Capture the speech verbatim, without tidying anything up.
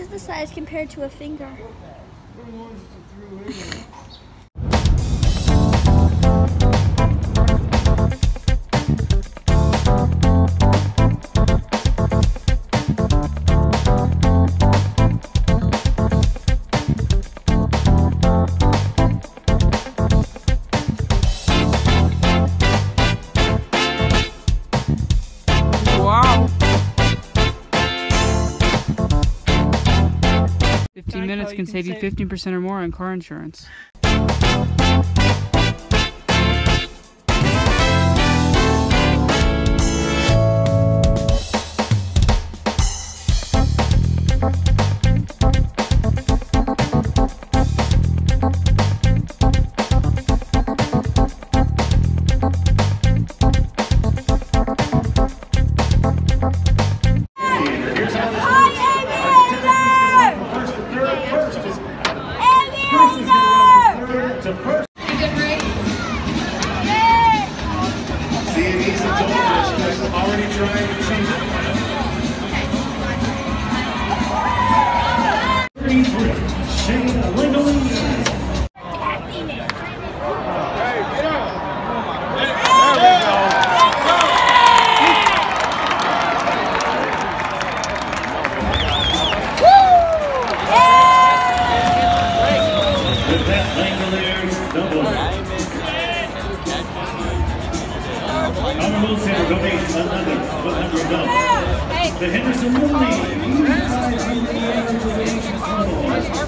is the size compared to a finger? fifteen minutes can save you fifteen percent or more on car insurance. Honorable Sarah donates another one hundred dollars. The Henderson Lily,